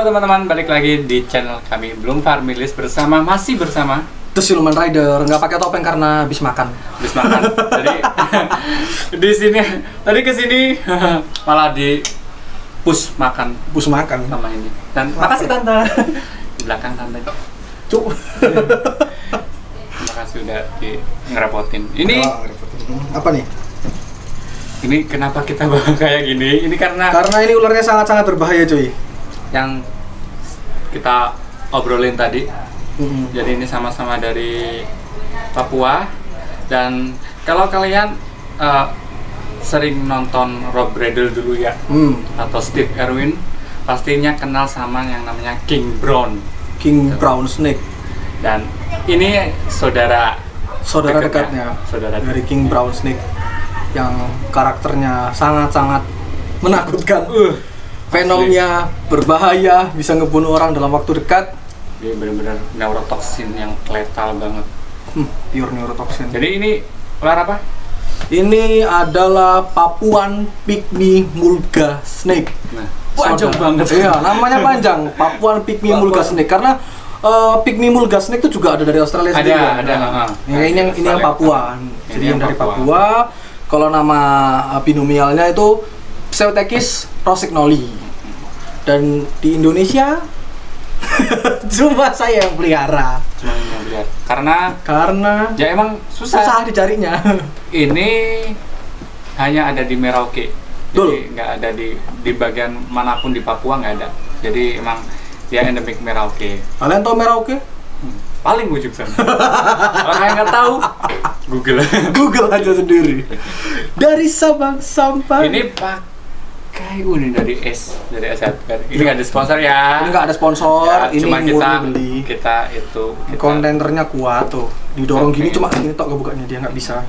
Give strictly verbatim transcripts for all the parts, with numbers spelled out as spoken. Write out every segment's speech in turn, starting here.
Halo teman-teman, balik lagi di channel kami Bloom Farmilis bersama masih bersama The Siluman Rider. Nggak pakai topeng karena habis makan. Habis makan. Jadi di sini tadi ke sini malah di push makan, Push makan sama ini. Dan makasih tante. Di belakang tante. Cuk. Terima kasih udah di ngerepotin. Ini Oh, ngerepotin. Apa nih? Ini kenapa kita bawa kayak gini? Ini karena Karena ini ularnya sangat-sangat berbahaya, cuy. yang kita obrolin tadi. Mm-hmm. Jadi ini sama-sama dari Papua. Dan kalau kalian uh, sering nonton Rob Bradle dulu ya, Hmm. atau Steve Irwin, pastinya kenal sama yang namanya King Brown. King Brown Snake. Dan ini saudara Saudara dekatnya. dekatnya Saudara dari King Brown Snake yang karakternya sangat-sangat menakutkan. Uh, Venomnya berbahaya, bisa ngebunuh orang dalam waktu dekat. Dia benar-benar neurotoxin yang lethal banget. Hmm, pure neurotoxin. Jadi ini ular apa? Ini adalah Papuan Pygmy Mulga Snake. Nah, panjang Saudara. banget. Iya, namanya panjang. Papuan Pygmy Mulga Snake karena uh, Pygmy Mulga Snake itu juga ada dari Australia Ada, sendiri. kan? ada, Nah, uh, ya, ini yang ini yang Papua. Ini Jadi yang yang dari Papua. Papua. Kalau nama uh, binomialnya itu Pseudechis rossignoli. Dan di Indonesia cuma saya yang pelihara. Cuma yang lihat. Karena Karena ya emang susah. susah dicarinya. Ini hanya ada di Merauke. Betul. Jadi nggak ada di di bagian manapun di Papua, nggak ada. Jadi emang dia endemik Merauke. Kalian tahu Merauke? Hmm, paling ujung sana. Kalau kalian nggak tahu, Google. Google aja sendiri. Dari Sabang sampai Ini pakai uni dari S dari S satu. Ini nggak ada sponsor ya. ini nggak ada sponsor, Ya, ini cuma murni kita beli. kita itu kita, Kontenternya kuat tuh, didorong Oke. gini cuma ini tok kebukanya, dia nggak bisa.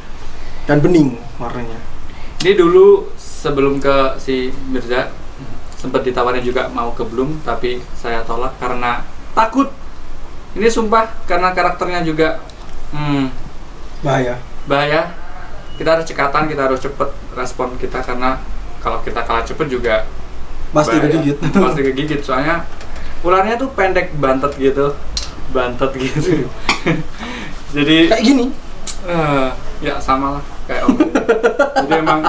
Dan bening warnanya. Ini dulu sebelum ke si Mirza sempat ditawarin juga mau ke Bloom, tapi saya tolak karena takut. Ini sumpah karena karakternya juga hmm, Bahaya. bahaya. Kita harus cekatan, kita harus cepet respon kita karena kalau kita kalah cepet juga Pasti bahaya. kegigit. Pasti kegigit soalnya ularnya tuh pendek bantet gitu, bantet gitu. Jadi Kayak gini. eh, ya sama lah kayak om. Jadi emang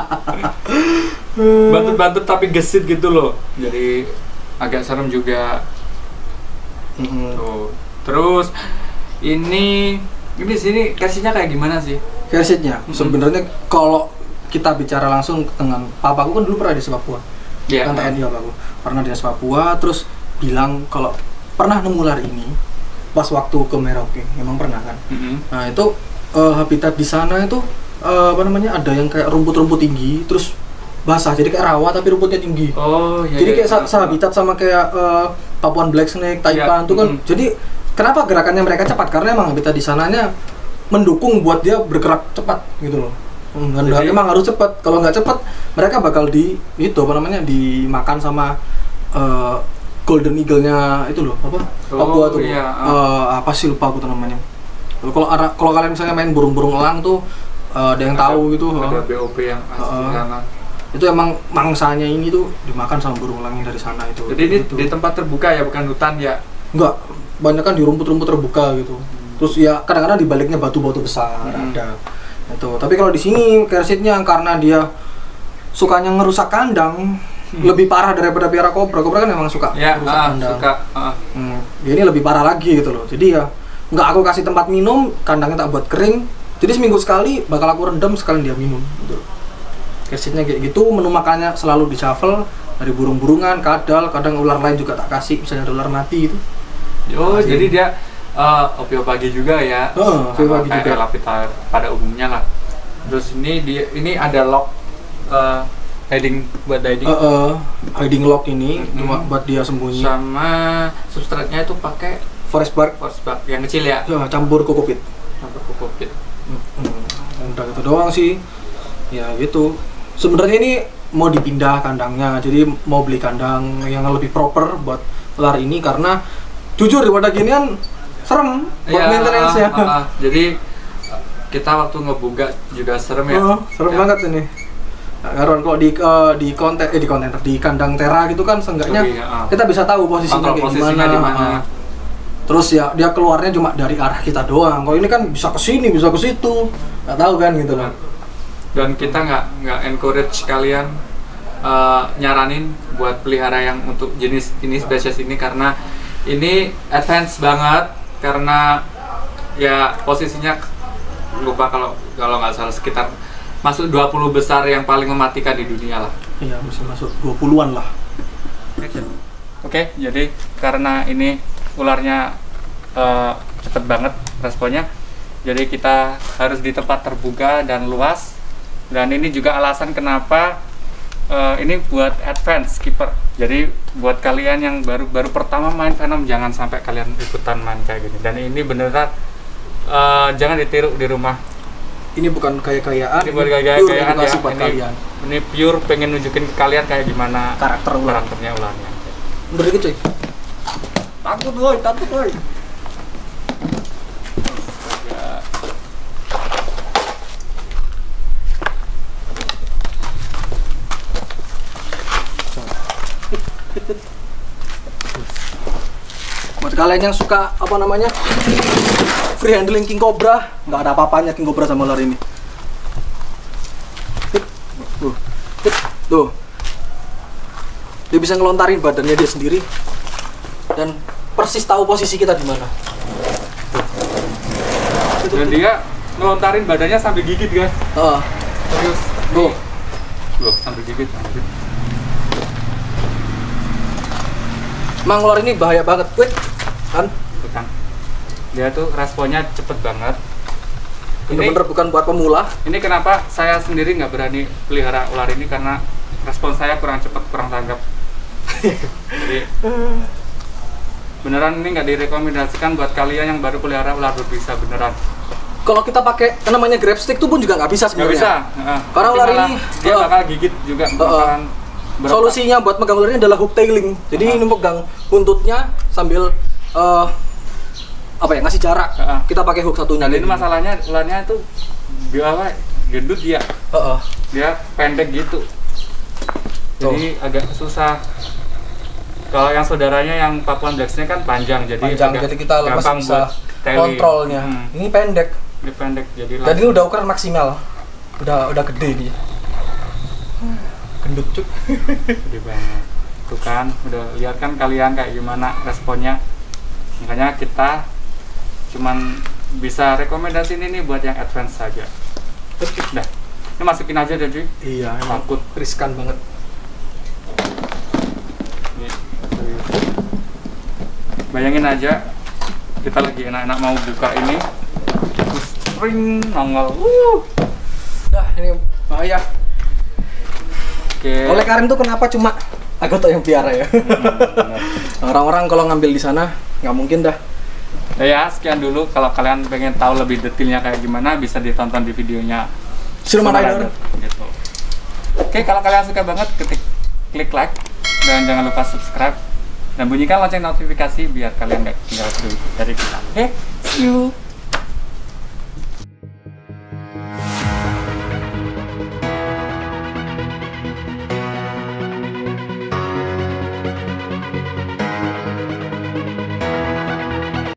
bantet-bantet tapi gesit gitu loh. Jadi agak serem juga. Mm-mm. Tuh. Terus ini ini di sini kasihnya kayak gimana sih? Versetnya Mm-mm. sebenarnya kalau kita bicara langsung dengan papaku kan dulu pernah di Papua. Iya. Kan T N I papaku. Pernah di Papua terus bilang kalau pernah nemu ular ini pas waktu ke Merauke. Memang pernah kan. Mm-mm. Nah, itu eh, habitat di sana itu eh, apa namanya? Ada yang kayak rumput-rumput tinggi terus basah. Jadi kayak rawa tapi rumputnya tinggi. Oh iya. Jadi iya, kayak iya. sa- sehabitat sama kayak eh, Papuan Black Snake, Iya, Taipan itu kan. mm-mm. Jadi kenapa gerakannya mereka cepat? Karena emang habitat di sananya mendukung buat dia bergerak cepat gitu loh. Hmm, dan Jadi- emang harus cepat. Kalau nggak cepat, mereka bakal di itu apa namanya dimakan sama eh, Golden Eagle-nya itu loh apa? Oh, Papua tuh. iya, Eh, apa sih lupa aku tuh namanya. Kalau ara- kalau kalian misalnya main burung-burung elang tuh eh, ada yang Ada- tahu gitu. Ada eh, B O P yang asli Uh-uh. sana. itu emang mangsanya ini tuh dimakan sama burung elang yang dari sana itu. Jadi ini Gitu. di tempat terbuka ya, bukan hutan ya. Enggak, banyak kan di rumput-rumput terbuka gitu. Terus ya kadang-kadang di baliknya batu-batu besar Hmm. ada. Itu. Tapi kalau di sini kersitnya karena dia sukanya ngerusak kandang, Hmm. lebih parah daripada piara kobra. Kobra kan emang suka Ya, ngerusak ah, kandang. suka. ah. Hmm, dia ini lebih parah lagi gitu loh. Jadi ya nggak aku kasih tempat minum, kandangnya tak buat kering. Jadi seminggu sekali bakal aku rendam sekalian dia minum. Gitu. Kersitnya kayak gitu, menu makannya selalu di shuffle dari burung-burungan, kadal, kadang ular lain juga tak kasih, misalnya ada ular mati itu. Oh, Makasih. jadi dia uh, opio pagi juga ya. Oh, opio Sama pagi kayak juga. Elapita pada umumnya lah. Terus ini dia ini ada lock uh, hiding buat hiding. Uh, uh, hiding lock ini Mm-hmm. cuma buat dia sembunyi. Sama substratnya itu pakai Forest bark force bug yang kecil ya. ya, campur kokopit. Campur kokopit. Hmm, udah gitu doang sih. Ya gitu. Sebenarnya ini mau dipindah kandangnya, jadi mau beli kandang yang lebih proper buat ular ini karena jujur daripada ginian serem buat Iya, maintenance-nya. ah, ah, ah. Jadi kita waktu ngebuka juga serem ya. Oh, serem Ya. banget ini. Nah, Karuan kalau di eh, di konten eh di kontainer di kandang tera gitu kan seenggaknya Lebih, ya, ah. kita bisa tahu posisinya Kontrol kayak posisinya gimana. di mana. Ah. Terus ya dia keluarnya cuma dari arah kita doang. Kalau ini kan bisa ke sini, bisa ke situ. Nggak tahu kan gitu loh. Dan kita nggak nggak encourage kalian uh, nyaranin buat pelihara yang untuk jenis ini, spesies ini, karena ini advance banget, karena ya posisinya lupa kalau kalau nggak salah sekitar masuk dua puluh besar yang paling mematikan di dunia lah. Iya, bisa masuk dua puluhan lah. Oke, jadi karena ini ularnya uh, cepet banget responnya, jadi kita harus di tempat terbuka dan luas. Dan ini juga alasan kenapa uh, ini buat advance keeper. Jadi buat kalian yang baru baru pertama main Venom, jangan sampai kalian ikutan main kayak gini. Dan ini beneran uh, jangan ditiru di rumah. Ini bukan gaya-gayaan, Ini bukan gaya-gayaan pure ya. edukasi buat Ini, kalian. ini pure pengen nunjukin ke kalian kayak gimana Karakter ular. karakternya ularnya. Bener dikit cuy. Takut woi, takut woi. Buat kalian yang suka apa namanya free handling king cobra, nggak ada apa-apanya king cobra sama ular ini. Tuh, tuh, dia bisa ngelontarin badannya dia sendiri dan persis tahu posisi kita di mana. Dan dia ngelontarin badannya sambil gigit guys. Oh, Terus tuh, loh sambil gigit. Sambil gigit. emang ular ini bahaya banget, wait, kan? Tuh kan. Dia tuh responnya cepet banget. Bener-bener bukan buat pemula. Ini kenapa saya sendiri nggak berani pelihara ular ini, karena respon saya kurang cepat, kurang tanggap. Jadi beneran ini nggak direkomendasikan buat kalian yang baru pelihara ular berbisa beneran. Kalau kita pakai yang namanya grab stick tuh pun juga nggak bisa Nggak sebenarnya. bisa. Heeh. Karena Nanti ular malah ini, dia uh, bakal gigit juga. uh, bakalan beretak. Solusinya buat megang ular ini adalah hook tailing. Jadi Uh-huh. ini megang buntutnya sambil uh, apa ya, ngasih jarak. Uh-huh. Kita pakai hook satunya. Dan kayak ini gini. masalahnya ularnya itu dia apa? Gendut dia. Uh-uh. Dia pendek gitu. Jadi agak susah. Kalau yang saudaranya yang Papuan Black Snake kan panjang, jadi Panjang, agak jadi kita masih gampang bisa buat tailing. kontrolnya. Hmm. Ini pendek. Dia pendek, jadi Dan ini udah ukuran maksimal. Udah udah gede dia. Gendut cuk. gede banget. Tuh kan, udah lihat kan kalian kayak gimana responnya. Makanya kita cuman bisa rekomendasiin ini buat yang advance saja. Udah, ini masukin aja deh cuy. Iya, emang Takut. riskan banget. Nih, serius. Bayangin aja, kita lagi enak-enak mau buka ini, terus ring nongol. Uh. Dah, ini bahaya. Oke. Oleh karena itu kenapa cuma Agoto yang piara ya? Hmm, bener. Orang-orang kalau ngambil di sana nggak mungkin dah. Ya, ya, sekian dulu. Kalau kalian pengen tahu lebih detailnya kayak gimana, bisa ditonton di videonya Siluman Rider. gitu. Oke, kalau kalian suka banget, ketik klik like dan jangan lupa subscribe dan bunyikan lonceng notifikasi biar kalian nggak tinggal dari kita. Oke, see you.